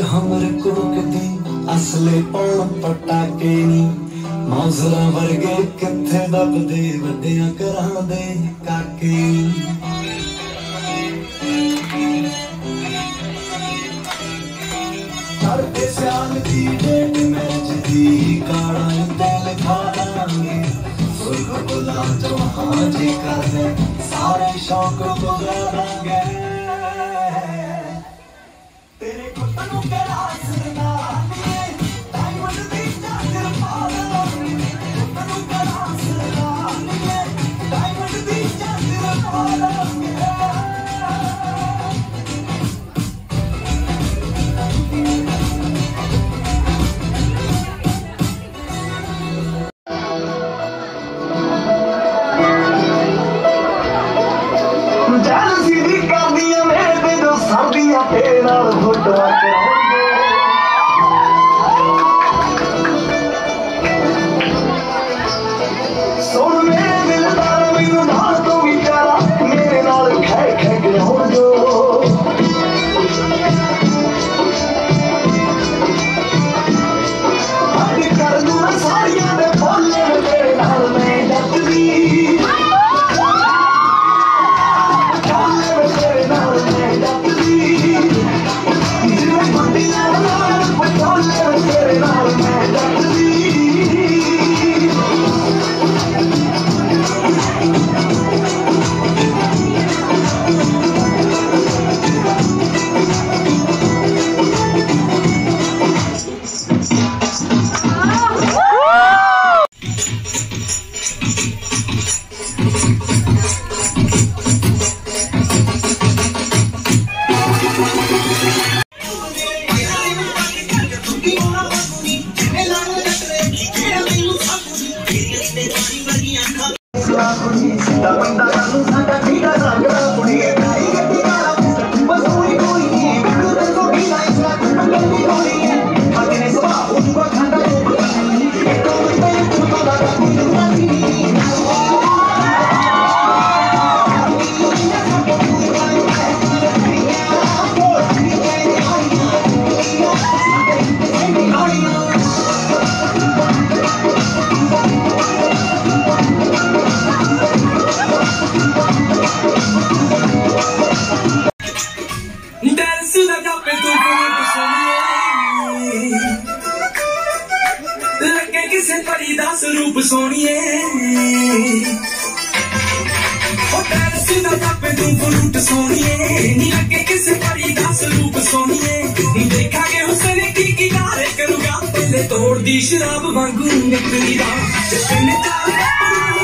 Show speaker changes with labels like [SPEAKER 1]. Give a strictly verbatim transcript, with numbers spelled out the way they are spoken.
[SPEAKER 1] हमर कोकती असले पौन पटाके नी मौजरा वर्गे किथे दबदे वड्डियां करां दे काके करते स्याल दी डेट मैच दी काड़ा तेल खा लांगे सुर्ख बुला जो हाजी कर दे सारे शौक बुला लांगे तेरे कुत्तों के रास ना डायमंड दी चादर पा लांगे कुत्तों के रास ना डायमंड दी चादर पा लांगे
[SPEAKER 2] रूप सोनिए फ्रूट सोनिए नी लगे किसे परी दा स्वरूप सोनिए देखा के हुसन की किनारे करूंगा पहले तोड़ दी शराब वांगू निकली दा